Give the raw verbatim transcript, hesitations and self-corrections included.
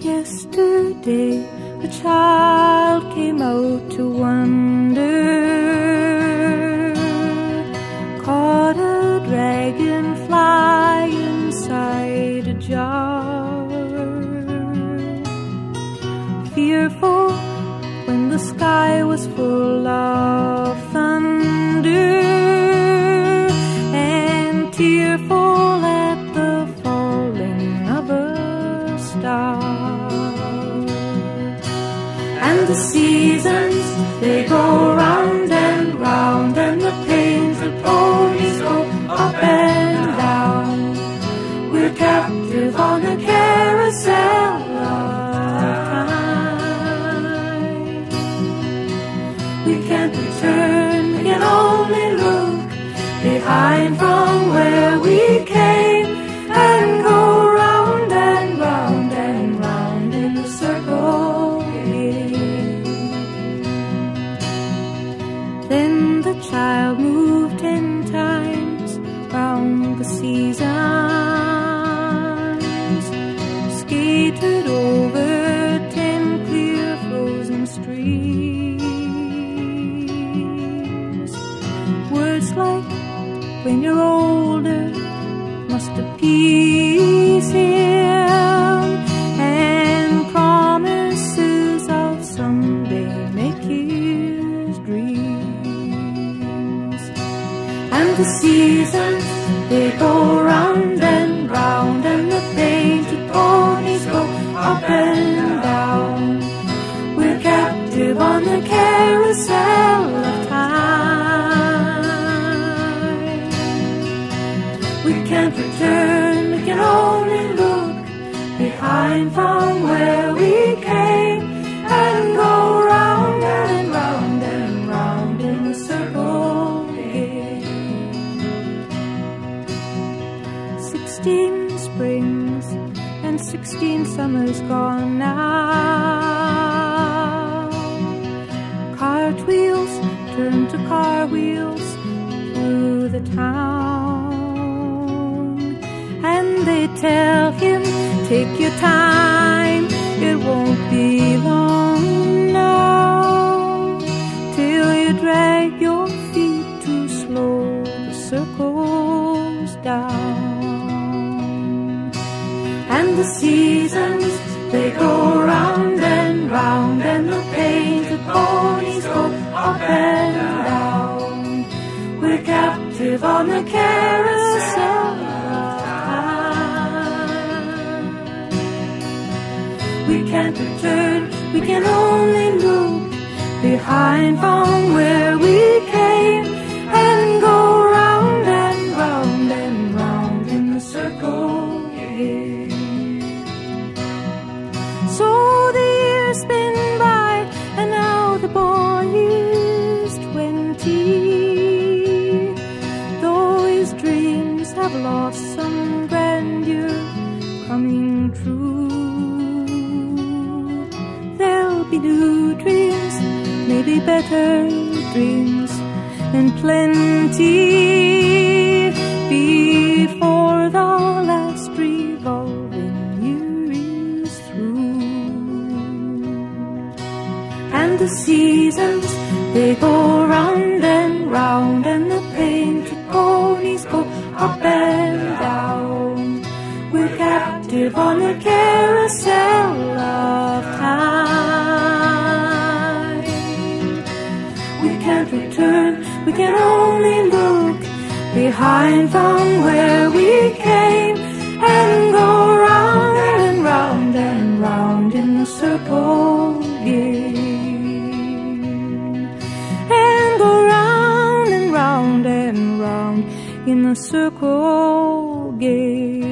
Yesterday a child came out to wander, caught a dragonfly inside a jar. Fearful when the sky was full of thunder, and tearful at the falling of a star. And the seasons, they go round and round, and the painted ponies go up and down. We're captive on a carousel of time. We can't return, we can only look behind from where we came, and go round and round and round in a circle. Then the child moved ten times round the seasons, skated over ten clear frozen streams. Words like, when you're older, must appease him, and promises of someday make his dreams. And the seasons, they go round and round, and the painted ponies go up and down. We're captive on the carousel of time. We can't return, we can only look behind from where we came, and go round and round and round in a circle again. Sixteen springs and sixteen summers gone now. Cartwheels turn to car wheels through the town, and they tell him, take your time, it won't be long now, till you drag your feet too slow, the circle's down. And the seasons, they go round and round, and the painted ponies go up and down. We're captive on the carousel of time. We can't return, we can only look behind from where we came, and go round and round and round in the circle again. So the years spin by, and now the boy is twenty. Though his dreams have lost some grandeur coming true, there'll be new dreams, maybe better dreams, and plenty before the last revolving year is through. And the seasons, they go round and round, and the painted ponies go up and down. We're captive on the carousel of time. We can't return, we can only look behind from where we came, and go round and round and round in a circle again, and go round and round and round in a circle again.